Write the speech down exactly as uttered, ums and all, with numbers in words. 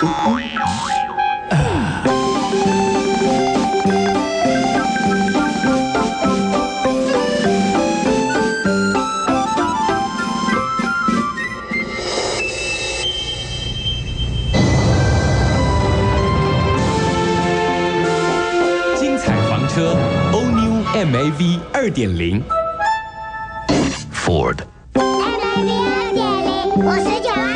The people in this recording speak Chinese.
车 All New M A V 二点零 Ford。 M A V 二点零，我十九。